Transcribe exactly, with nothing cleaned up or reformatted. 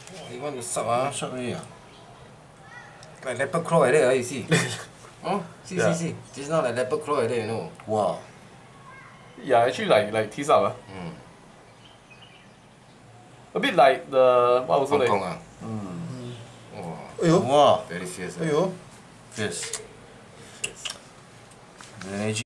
You want to suck ah? Suck already ah? Like leopard claw like that, ah, you see? Oh, see, Yeah. see, see. Just now like leopard claw like that, you know. Wow. Yeah, actually like like tease up. Uh. Mm. A bit like the what was Hong it? Kong ah. Mm. Oh, Aiyo. Wow. very fierce. Ah. Aiyo. Fierce. Fierce. The energy.